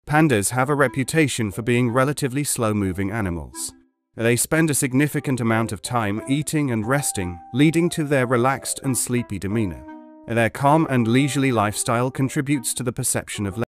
Pandas have a reputation for being relatively slow-moving animals. They spend a significant amount of time eating and resting, leading to their relaxed and sleepy demeanor. Their calm and leisurely lifestyle contributes to the perception of